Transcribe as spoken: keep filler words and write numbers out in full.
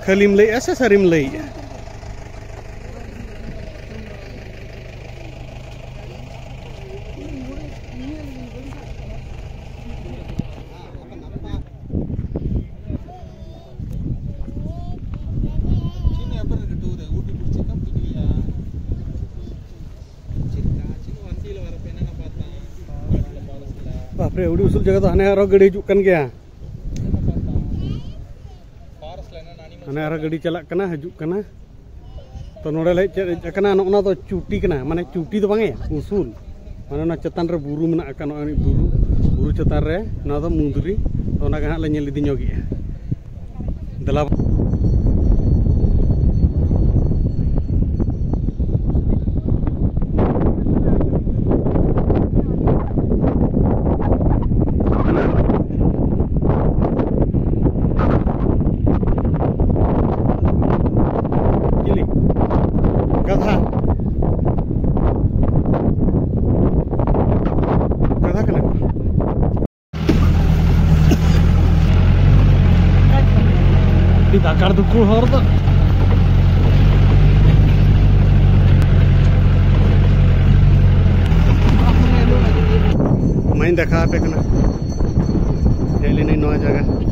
खालीम लई ऐसे सरीम लई बापरे उड़ी उसूल जगह तो हने आरो गाड़ी हिजुक कन गया हने आरो गाड़ी चला कना हिजुक कना तो नोडे ले चेद कना नोना तो चुटी कना माने चुटी तो बांगे उसूल माने ना चेतान रे बुरु मेना कना बुरु बुरु चेतान रे ना तो मुंदरी तो ना हां ले नेल इदि ᱧᱚᱜ दला गधा गधा कना di Dakar dukul hor to main dekha pe kana heli nahi noa jaga